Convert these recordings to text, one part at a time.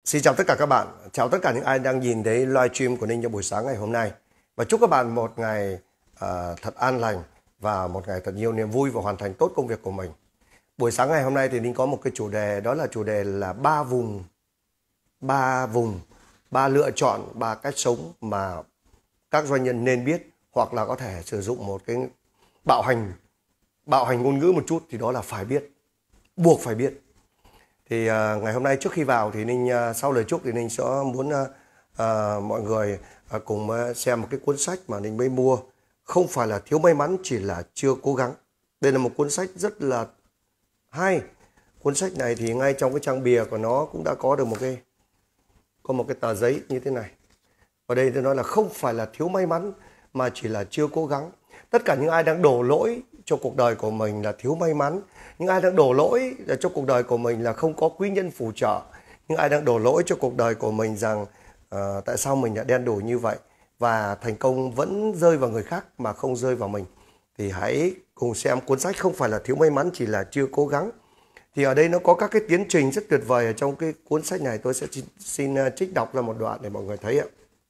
Xin chào tất cả các bạn, chào tất cả những ai đang nhìn thấy livestream của Ninh trong buổi sáng ngày hôm nay. Và chúc các bạn một ngày thật an lành và một ngày thật nhiều niềm vui và hoàn thành tốt công việc của mình. Buổi sáng ngày hôm nay thì Ninh có một cái chủ đề, đó là chủ đề là ba lựa chọn, ba cách sống mà các doanh nhân nên biết, hoặc là có thể sử dụng một cái bạo hành ngôn ngữ một chút, thì đó là phải biết, buộc phải biết. Thì ngày hôm nay trước khi vào thì Ninh sau lời chúc thì Ninh sẽ muốn mọi người cùng xem một cái cuốn sách mà Ninh mới mua. Không phải là thiếu may mắn, chỉ là chưa cố gắng. Đây là một cuốn sách rất là hay. Cuốn sách này thì ngay trong cái trang bìa của nó cũng đã có được một cái tờ giấy như thế này. Ở đây tôi nói là không phải là thiếu may mắn, mà chỉ là chưa cố gắng. Tất cả những ai đang đổ lỗi cho cuộc đời của mình là thiếu may mắn, những ai đang đổ lỗi cho cuộc đời của mình là không có quý nhân phù trợ, những ai đang đổ lỗi cho cuộc đời của mình rằng tại sao mình đã đen đủi như vậy và thành công vẫn rơi vào người khác mà không rơi vào mình, thì hãy cùng xem cuốn sách Không phải là thiếu may mắn, chỉ là chưa cố gắng. Thì ở đây nó có các cái tiến trình rất tuyệt vời ở trong cái cuốn sách này. Tôi sẽ xin trích đọc ra một đoạn để mọi người thấy ạ.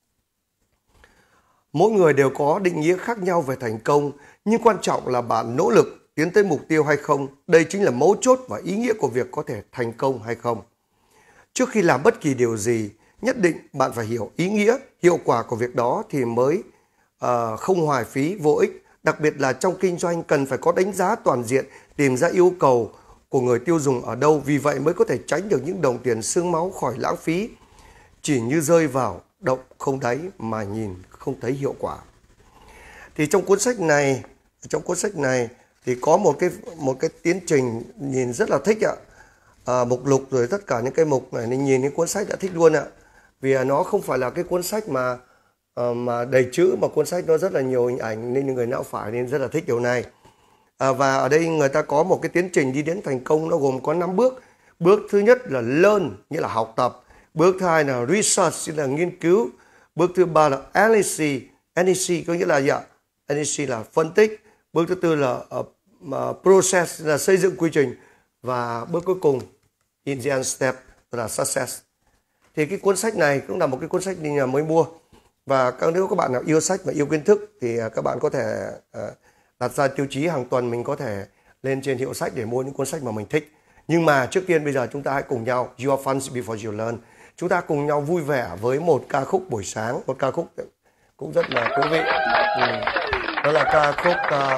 Mỗi người đều có định nghĩa khác nhau về thành công, nhưng quan trọng là bạn nỗ lực tiến tới mục tiêu hay không. Đây chính là mấu chốt và ý nghĩa của việc có thể thành công hay không. Trước khi làm bất kỳ điều gì, nhất định bạn phải hiểu ý nghĩa, hiệu quả của việc đó thì mới không hoài phí, vô ích. Đặc biệt là trong kinh doanh cần phải có đánh giá toàn diện, tìm ra yêu cầu của người tiêu dùng ở đâu. Vì vậy mới có thể tránh được những đồng tiền xương máu khỏi lãng phí, chỉ như rơi vào động không đáy mà nhìn không thấy hiệu quả. Thì trong cuốn sách này thì có một cái tiến trình nhìn rất là thích ạ. Mục lục rồi tất cả những cái mục này, mình nhìn cái cuốn sách đã thích luôn ạ. Vì nó không phải là cái cuốn sách mà đầy chữ, mà cuốn sách nó rất là nhiều hình ảnh, nên người não phải nên rất là thích điều này. Và ở đây người ta có một cái tiến trình đi đến thành công, nó gồm có 5 bước. Bước thứ nhất là learn, nghĩa là học tập. Bước thứ hai là research, nghĩa là nghiên cứu. Bước thứ ba là analysis, có nghĩa là gì ạ? Analysis là phân tích. Bước thứ tư là process, là xây dựng quy trình. Và bước cuối cùng, in the end step, là success. Thì cái cuốn sách này cũng là một cái cuốn sách mình mới mua. Và nếu các bạn nào yêu sách và yêu kiến thức thì các bạn có thể đặt ra tiêu chí hàng tuần mình có thể lên trên hiệu sách để mua những cuốn sách mà mình thích. Nhưng mà trước tiên bây giờ chúng ta hãy cùng nhau, you have fun before you learn. Chúng ta cùng nhau vui vẻ với một ca khúc buổi sáng, một ca khúc cũng rất là thú vị. Đó là ca khúc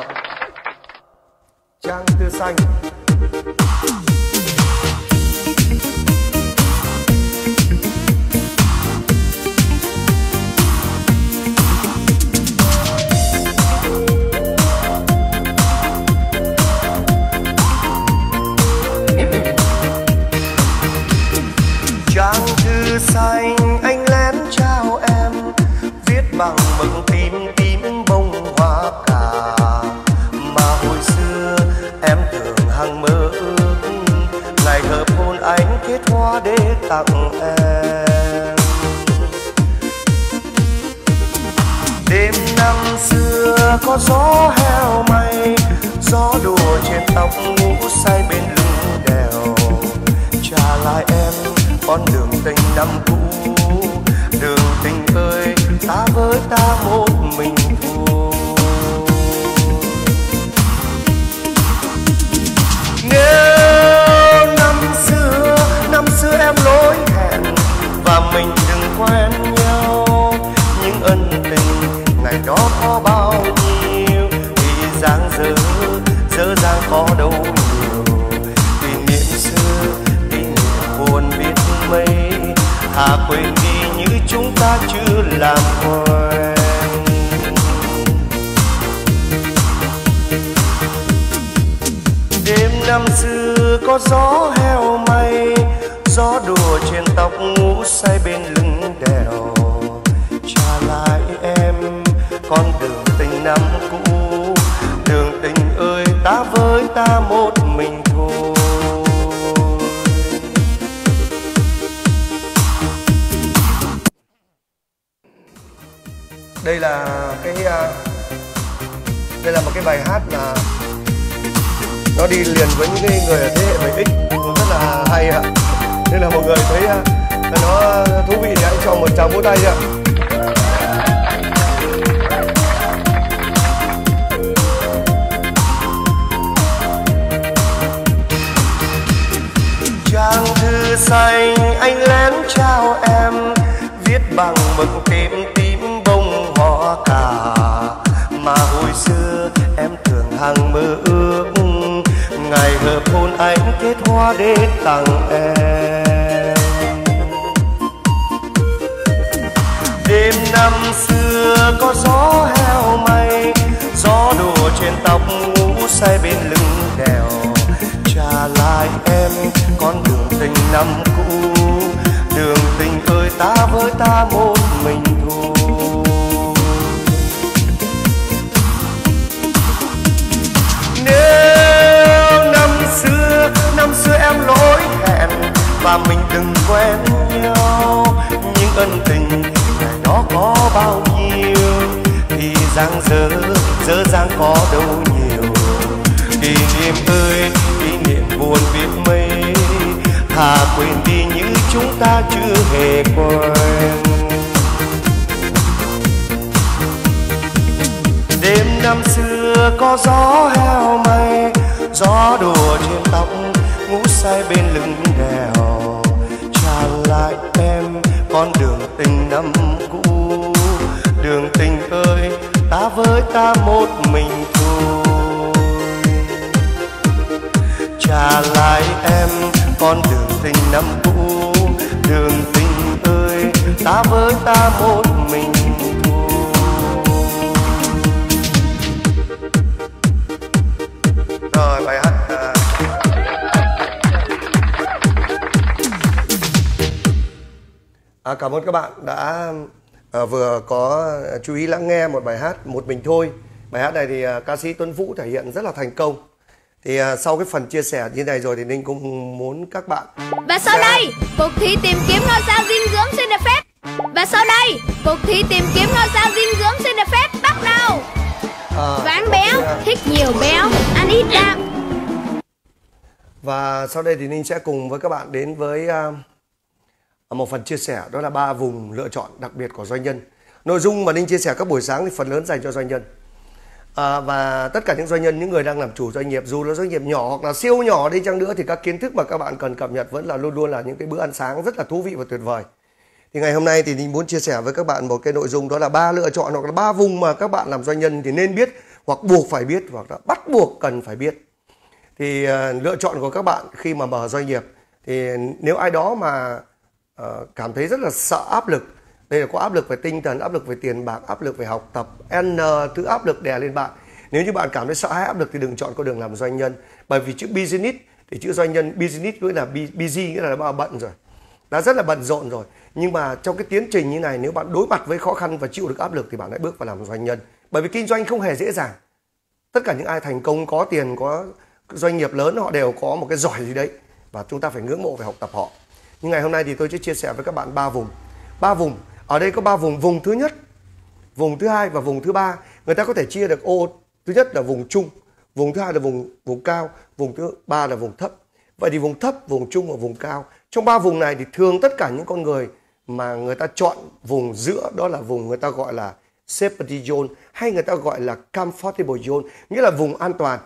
Trang Thư Xanh. Trang thư xanh anh lén trao em, viết bằng mực tím bông hoa cà, mà hồi xưa em thường hằng mơ ước ngày hợp hôn anh kết hoa để tặng em. Đêm năm xưa có gió heo may, gió đùa trên tóc ngủ say bên lưng đèo, trả lại em con đường tình năm cũ. Đường tình ơi, ta với ta một mình thôi. Nếu năm xưa em lỗi hẹn và mình đừng quen nhau, những ân tình ngày đó có bao nhiêu thì dang dở dang có đâu nhiều. Kỷ niệm xưa, kỷ niệm buồn biết mấy, thà quên đi như chúng ta chưa làm quen. Đêm năm xưa có gió heo may, gió đùa trên tóc ngủ say bên lưng đèo, trả lại em con đường tình năm cũ. Đường tình ơi, ta với ta một mình thôi. Đây là một cái bài hát là nó đi liền với những người ở thế hệ 7X, rất là hay ạ. Nên là mọi người thấy nó thú vị thì hãy cho một tràng vỗ tay ạ. Trang thư xanh anh lén trao em, viết bằng mực tím tím bông hoa cà, mà hồi xưa em thường hằng mơ ước ngày hợp hôn anh kết hoa để tặng em. Đêm năm xưa có gió heo may, gió đùa trên tóc ngủ say bên lưng đèo, trả lại em con đường tình năm cũ, đường tình ơi ta với ta một mình thôi. Nếu năm xưa em lỗi hẹn và mình đừng quen nhau, nhưng ân tình ngày đó có bao nhiêu thì dang dở dang có đâu nhiều. Kỷ niệm ơi kỷ niệm buồn biết mấy, thà quên đi những chúng ta chưa hề quen. Đêm năm xưa có gió heo may, gió đùa trên tóc ngủ say bên lưng đèo, trả lại em con đường tình năm cũ, đường tình ơi ta với ta một mình thôi. Trả lại em con đường tình năm cũ, đường tình ơi ta với ta một mình thôi. Rồi bài hát cảm ơn các bạn đã vừa có chú ý lắng nghe một bài hát Một Mình Thôi. Bài hát này thì ca sĩ Tuấn Vũ thể hiện rất là thành công. Thì sau cái phần chia sẻ như này rồi thì Ninh cũng muốn các bạn. Và sau đây, cuộc thi tìm kiếm ngôi sao dinh dưỡng xin được phép. Và sau đây, cuộc thi tìm kiếm ngôi sao dinh dưỡng xin được phép bắt đầu. Ván béo, thích nhiều béo, ăn ít đạm. Và sau đây thì Ninh sẽ cùng với các bạn đến với một phần chia sẻ, đó là 3 vùng lựa chọn đặc biệt của doanh nhân. Nội dung mà Ninh chia sẻ các buổi sáng thì phần lớn dành cho doanh nhân. Và tất cả những doanh nhân, những người đang làm chủ doanh nghiệp, dù là doanh nghiệp nhỏ hoặc là siêu nhỏ đi chăng nữa, thì các kiến thức mà các bạn cần cập nhật vẫn là luôn luôn là những cái bữa ăn sáng rất là thú vị và tuyệt vời. Thì ngày hôm nay thì Ninh muốn chia sẻ với các bạn một cái nội dung, đó là 3 lựa chọn hoặc là 3 vùng mà các bạn làm doanh nhân thì nên biết, hoặc buộc phải biết, hoặc là bắt buộc cần phải biết. Thì lựa chọn của các bạn khi mà mở doanh nghiệp, thì nếu ai đó mà cảm thấy rất là sợ áp lực, đây là có áp lực về tinh thần, áp lực về tiền bạc, áp lực về học tập, n thứ áp lực đè lên bạn. Nếu như bạn cảm thấy sợ hay áp lực thì đừng chọn con đường làm doanh nhân. Bởi vì chữ business thì chữ doanh nhân, business nghĩa là busy, nghĩa là bận rồi, đã rất là bận rộn rồi. Nhưng mà trong cái tiến trình như này, nếu bạn đối mặt với khó khăn và chịu được áp lực thì bạn hãy bước vào làm doanh nhân. Bởi vì kinh doanh không hề dễ dàng. Tất cả những ai thành công, có tiền, có doanh nghiệp lớn, họ đều có một cái giỏi gì đấy, và chúng ta phải ngưỡng mộ, phải học tập họ. Nhưng ngày hôm nay thì tôi sẽ chia sẻ với các bạn 3 vùng. 3 vùng, ở đây có 3 vùng. Vùng thứ nhất, vùng thứ hai và vùng thứ ba. Người ta có thể chia được ô. Thứ nhất là vùng trung, vùng thứ hai là vùng cao, vùng thứ ba là vùng thấp. Vậy thì vùng thấp, vùng trung và vùng cao, trong 3 vùng này thì thường tất cả những con người mà người ta chọn vùng giữa, đó là vùng người ta gọi là safety zone, hay người ta gọi là comfortable zone, nghĩa là vùng an toàn.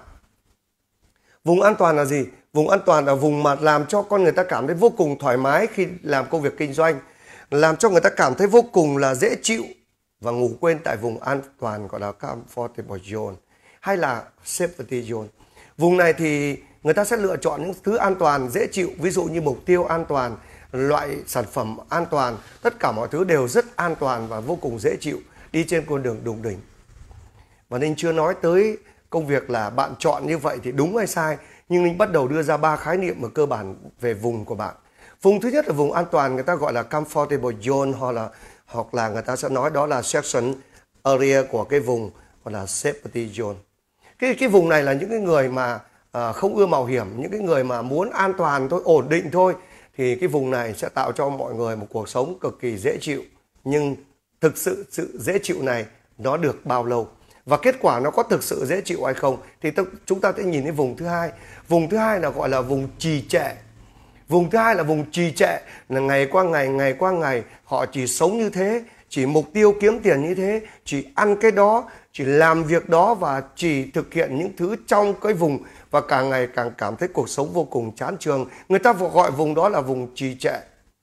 Vùng an toàn là gì? Vùng an toàn là vùng mà làm cho con người ta cảm thấy vô cùng thoải mái khi làm công việc kinh doanh, làm cho người ta cảm thấy vô cùng là dễ chịu và ngủ quên tại vùng an toàn, gọi là comfortable zone hay là safety zone. Vùng này thì người ta sẽ lựa chọn những thứ an toàn, dễ chịu, ví dụ như mục tiêu an toàn, loại sản phẩm an toàn, tất cả mọi thứ đều rất an toàn và vô cùng dễ chịu, đi trên con đường đùng đỉnh. Và Ninh chưa nói tới công việc là bạn chọn như vậy thì đúng hay sai, nhưng Ninh bắt đầu đưa ra 3 khái niệm ở cơ bản về vùng của bạn. Vùng thứ nhất là vùng an toàn, người ta gọi là comfortable zone, hoặc là người ta sẽ nói đó là section area của cái vùng gọi là safety zone. Cái vùng này là những cái người mà không ưa mạo hiểm, những cái người mà muốn an toàn thôi, ổn định thôi, thì cái vùng này sẽ tạo cho mọi người một cuộc sống cực kỳ dễ chịu. Nhưng thực sự sự dễ chịu này nó được bao lâu? Và kết quả nó có thực sự dễ chịu hay không? Thì chúng ta sẽ nhìn đến vùng thứ hai. Vùng thứ hai là gọi là vùng trì trệ. Vùng thứ hai là vùng trì trệ, là ngày qua ngày họ chỉ sống như thế, chỉ mục tiêu kiếm tiền như thế, chỉ ăn cái đó, chỉ làm việc đó và chỉ thực hiện những thứ trong cái vùng, và càng ngày càng cảm thấy cuộc sống vô cùng chán chường. Người ta gọi vùng đó là vùng trì trệ.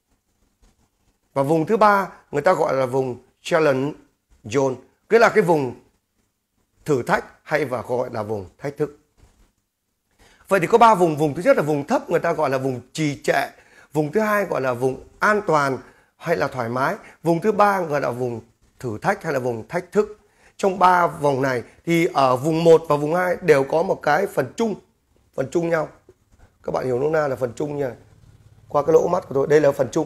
Và vùng thứ ba người ta gọi là vùng challenge zone, cái là cái vùng thử thách hay và gọi là vùng thách thức. Vậy thì có 3 vùng. Vùng thứ nhất là vùng thấp, người ta gọi là vùng trì trệ. Vùng thứ hai gọi là vùng an toàn hay là thoải mái. Vùng thứ ba gọi là vùng thử thách hay là vùng thách thức. Trong 3 vùng này thì ở vùng 1 và vùng 2 đều có một cái phần chung nhau. Các bạn hiểu nôm na là phần chung nha. Qua cái lỗ mắt của tôi, đây là phần chung.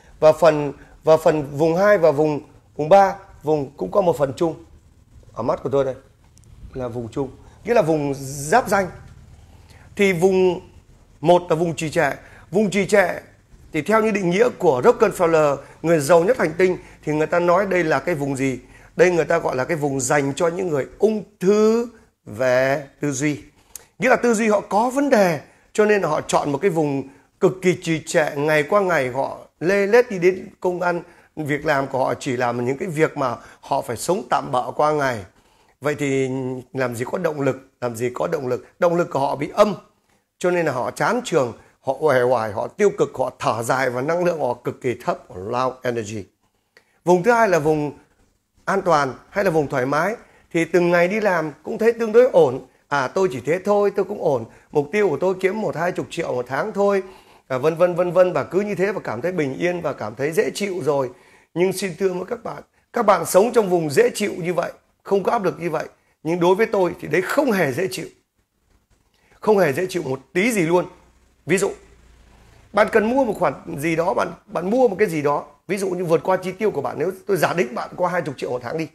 Và phần vùng 2 và vùng 3 vùng cũng có một phần chung. Ở mắt của tôi đây là vùng chung, nghĩa là vùng giáp ranh. Thì vùng 1 là vùng trì trệ. Vùng trì trệ thì theo như định nghĩa của Rockefeller, người giàu nhất hành tinh, thì người ta nói đây là cái vùng gì? Đây người ta gọi là cái vùng dành cho những người ung thư về tư duy. Nghĩa là tư duy họ có vấn đề, cho nên là họ chọn một cái vùng cực kỳ trì trệ. Ngày qua ngày họ lê lết đi đến công ăn, việc làm của họ chỉ làm những cái việc mà họ phải sống tạm bợ qua ngày. Vậy thì làm gì có động lực, Động lực của họ bị âm, cho nên là họ chán chường, họ uể oải, họ tiêu cực, họ thở dài và năng lượng họ cực kỳ thấp, low energy. Vùng thứ hai là vùng an toàn hay là vùng thoải mái, thì từng ngày đi làm cũng thấy tương đối ổn. Tôi chỉ thế thôi, tôi cũng ổn. Mục tiêu của tôi kiếm 1-20 triệu một tháng thôi, vân vân, và cứ như thế và cảm thấy bình yên và cảm thấy dễ chịu rồi. Nhưng xin thưa với các bạn sống trong vùng dễ chịu như vậy, không có áp lực như vậy, nhưng đối với tôi thì đấy không hề dễ chịu. Không hề dễ chịu một tí gì luôn. Ví dụ, bạn cần mua một khoản gì đó, bạn mua một cái gì đó, ví dụ như vượt qua chi tiêu của bạn. Nếu tôi giả định bạn qua 20 triệu một tháng đi,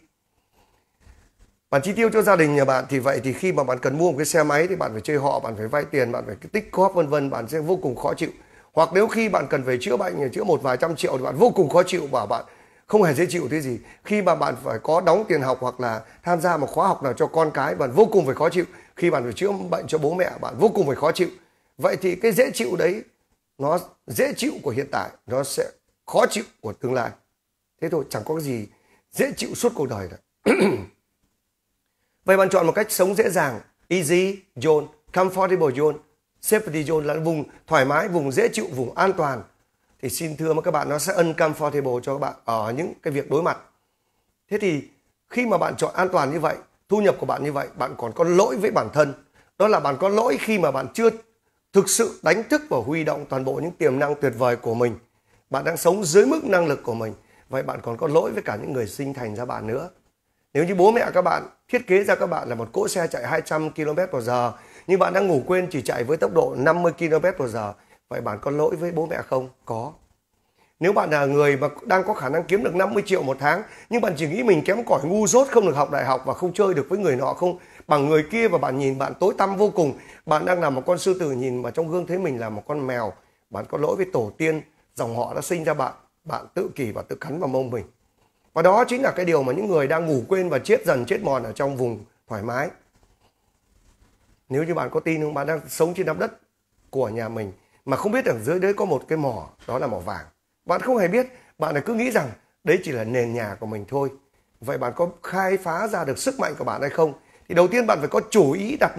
bạn chi tiêu cho gia đình nhà bạn, thì vậy thì khi mà bạn cần mua một cái xe máy thì bạn phải chơi họ, bạn phải vay tiền, bạn phải tích góp vân vân, bạn sẽ vô cùng khó chịu. Hoặc nếu khi bạn cần phải chữa bệnh, chữa một vài trăm triệu thì bạn vô cùng khó chịu và bạn không hề dễ chịu thế gì. Khi mà bạn phải có đóng tiền học hoặc là tham gia một khóa học nào cho con cái, bạn vô cùng phải khó chịu. Khi bạn phải chữa bệnh cho bố mẹ, bạn vô cùng phải khó chịu. Vậy thì cái dễ chịu đấy, nó dễ chịu của hiện tại, nó sẽ khó chịu của tương lai. Thế thôi, chẳng có cái gì dễ chịu suốt cuộc đời cả. Vậy bạn chọn một cách sống dễ dàng, easy zone, comfortable zone, safety zone là vùng thoải mái, vùng dễ chịu, vùng an toàn. Thì xin thưa với các bạn, nó sẽ uncomfortable cho các bạn ở những cái việc đối mặt. Thế thì khi mà bạn chọn an toàn như vậy, thu nhập của bạn như vậy, bạn còn có lỗi với bản thân. Đó là bạn có lỗi khi mà bạn chưa thực sự đánh thức và huy động toàn bộ những tiềm năng tuyệt vời của mình. Bạn đang sống dưới mức năng lực của mình. Vậy bạn còn có lỗi với cả những người sinh thành ra bạn nữa. Nếu như bố mẹ các bạn thiết kế ra các bạn là một cỗ xe chạy 200 km/h, nhưng bạn đang ngủ quên chỉ chạy với tốc độ 50 km/h, vậy bạn có lỗi với bố mẹ không? Có. Nếu bạn là người mà đang có khả năng kiếm được 50 triệu một tháng, nhưng bạn chỉ nghĩ mình kém cỏi, ngu dốt, không được học đại học và không chơi được với người nọ, không bằng người kia, và bạn nhìn bạn tối tăm vô cùng, bạn đang là một con sư tử, nhìn mà trong gương thấy mình là một con mèo, bạn có lỗi với tổ tiên, dòng họ đã sinh ra bạn, bạn tự kỷ và tự cắn vào mông mình. Và đó chính là cái điều mà những người đang ngủ quên và chết dần chết mòn ở trong vùng thoải mái. Nếu như bạn có tin không, bạn đang sống trên nắm đất của nhà mình mà không biết ở dưới đấy có một cái mỏ, đó là mỏ vàng. Bạn không hề biết, bạn lại cứ nghĩ rằng đấy chỉ là nền nhà của mình thôi. Vậy bạn có khai phá ra được sức mạnh của bạn hay không? Thì đầu tiên bạn phải có chủ ý đặt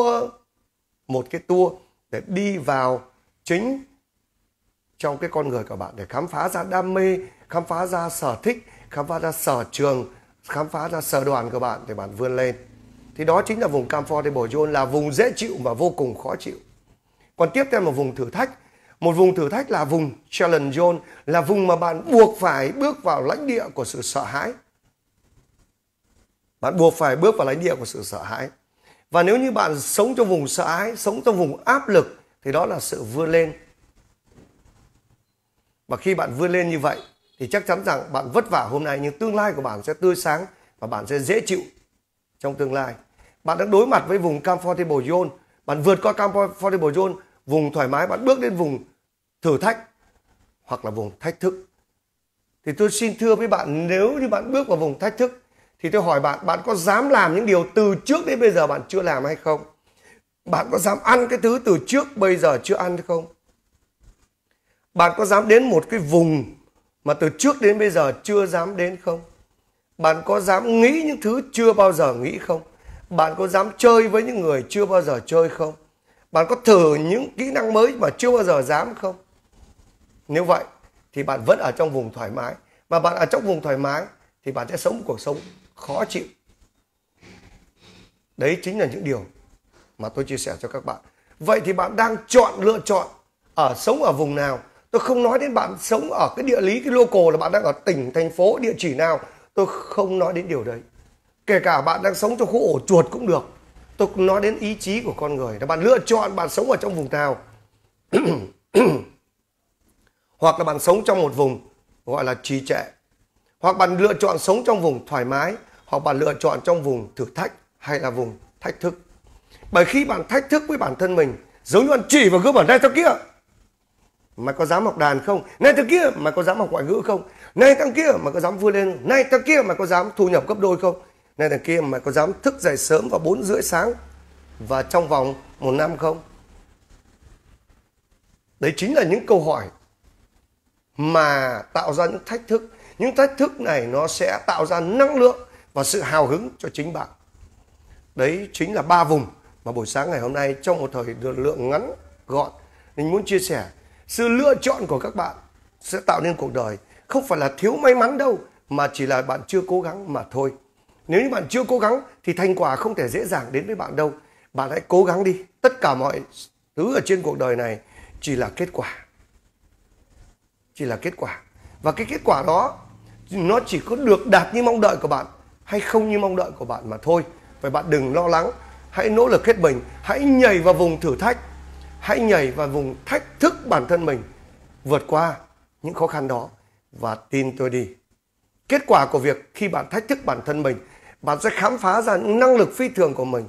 một cái tour để đi vào chính trong cái con người của bạn, để khám phá ra đam mê, khám phá ra sở thích, khám phá ra sở trường, khám phá ra sở đoàn của bạn để bạn vươn lên. Thì đó chính là vùng comfortable zone, là vùng dễ chịu và vô cùng khó chịu. Còn tiếp theo là vùng thử thách. Một vùng thử thách là vùng challenge zone, là vùng mà bạn buộc phải bước vào lãnh địa của sự sợ hãi. Bạn buộc phải bước vào lãnh địa của sự sợ hãi. Và nếu như bạn sống trong vùng sợ hãi, sống trong vùng áp lực, thì đó là sự vươn lên. Và khi bạn vươn lên như vậy, thì chắc chắn rằng bạn vất vả hôm nay, nhưng tương lai của bạn sẽ tươi sáng và bạn sẽ dễ chịu trong tương lai. Bạn đang đối mặt với vùng comfortable zone, bạn vượt qua comfortable zone, vùng thoải mái, bạn bước đến vùng thử thách hoặc là vùng thách thức. Thì tôi xin thưa với bạn, nếu như bạn bước vào vùng thách thức, thì tôi hỏi bạn, bạn có dám làm những điều từ trước đến bây giờ bạn chưa làm hay không? Bạn có dám ăn cái thứ từ trước bây giờ chưa ăn hay không? Bạn có dám đến một cái vùng mà từ trước đến bây giờ chưa dám đến không? Bạn có dám nghĩ những thứ chưa bao giờ nghĩ không? Bạn có dám chơi với những người chưa bao giờ chơi không? Bạn có thử những kỹ năng mới mà chưa bao giờ dám không? Nếu vậy thì bạn vẫn ở trong vùng thoải mái. Mà bạn ở trong vùng thoải mái thì bạn sẽ sống một cuộc sống khó chịu. Đấy chính là những điều mà tôi chia sẻ cho các bạn. Vậy thì bạn đang lựa chọn sống ở vùng nào? Tôi không nói đến bạn sống ở cái địa lý, cái local là bạn đang ở tỉnh, thành phố, địa chỉ nào. Tôi không nói đến điều đấy. Kể cả bạn đang sống trong khu ổ chuột cũng được. Tôi cũng nói đến ý chí của con người. Là bạn lựa chọn bạn sống ở trong vùng nào. Hoặc là bạn sống trong một vùng gọi là trì trệ. Hoặc bạn lựa chọn sống trong vùng thoải mái. Hoặc bạn lựa chọn trong vùng thử thách hay là vùng thách thức. Bởi khi bạn thách thức với bản thân mình, giống như bạn chỉ vào gương bản này thằng kia, mày có dám học đàn không? Này thằng kia, mày có dám học ngoại ngữ không? Này thằng kia, mày có dám vươn lên? Này thằng kia, mày có dám thu nhập gấp đôi không? Này thằng kia, mày có dám thức dậy sớm vào 4:30 sáng và trong vòng 1 năm không? Đấy chính là những câu hỏi mà tạo ra những thách thức. Những thách thức này nó sẽ tạo ra năng lượng và sự hào hứng cho chính bạn. Đấy chính là 3 vùng mà buổi sáng ngày hôm nay trong một thời lượng ngắn gọn mình muốn chia sẻ. Sự lựa chọn của các bạn sẽ tạo nên cuộc đời. Không phải là thiếu may mắn đâu, mà chỉ là bạn chưa cố gắng mà thôi. Nếu như bạn chưa cố gắng thì thành quả không thể dễ dàng đến với bạn đâu. Bạn hãy cố gắng đi. Tất cả mọi thứ ở trên cuộc đời này chỉ là kết quả. Chỉ là kết quả. Và cái kết quả đó nó chỉ có được đạt như mong đợi của bạn hay không như mong đợi của bạn mà thôi. Vậy bạn đừng lo lắng. Hãy nỗ lực hết mình. Hãy nhảy vào vùng thử thách. Hãy nhảy vào vùng thách thức bản thân mình. Vượt qua những khó khăn đó. Và tin tôi đi, kết quả của việc khi bạn thách thức bản thân mình, bạn sẽ khám phá ra những năng lực phi thường của mình.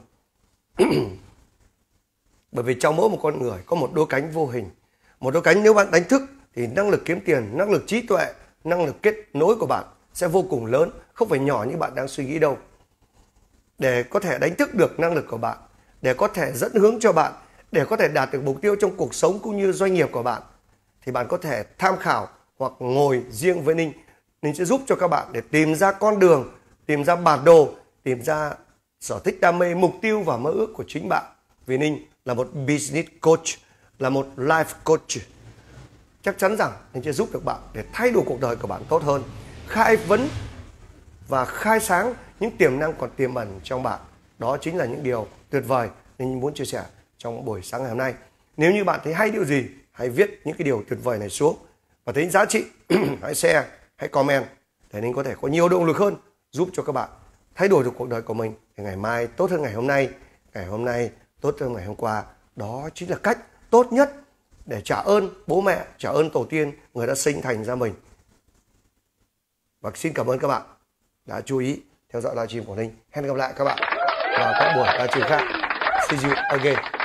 Bởi vì trong mỗi một con người có một đôi cánh vô hình. Một đôi cánh nếu bạn đánh thức thì năng lực kiếm tiền, năng lực trí tuệ, năng lực kết nối của bạn sẽ vô cùng lớn. Không phải nhỏ như bạn đang suy nghĩ đâu. Để có thể đánh thức được năng lực của bạn, để có thể dẫn hướng cho bạn, để có thể đạt được mục tiêu trong cuộc sống cũng như doanh nghiệp của bạn, thì bạn có thể tham khảo hoặc ngồi riêng với Ninh. Ninh sẽ giúp cho các bạn để tìm ra con đường, tìm ra bản đồ, tìm ra sở thích, đam mê, mục tiêu và mơ ước của chính bạn. Vì Ninh là một business coach, là một life coach. Chắc chắn rằng Ninh sẽ giúp được bạn để thay đổi cuộc đời của bạn tốt hơn, khai vấn và khai sáng những tiềm năng còn tiềm ẩn trong bạn. Đó chính là những điều tuyệt vời Ninh muốn chia sẻ trong buổi sáng ngày hôm nay. Nếu như bạn thấy hay điều gì, hãy viết những cái điều tuyệt vời này xuống. Và thấy giá trị, hãy share, hãy comment để Ninh có thể có nhiều động lực hơn giúp cho các bạn thay đổi được cuộc đời của mình. Để ngày mai tốt hơn ngày hôm nay tốt hơn ngày hôm qua. Đó chính là cách tốt nhất để trả ơn bố mẹ, trả ơn tổ tiên người đã sinh thành ra mình. Và xin cảm ơn các bạn đã chú ý theo dõi livestream của Ninh. Hẹn gặp lại các bạn vào các buổi livestream khác. See you again.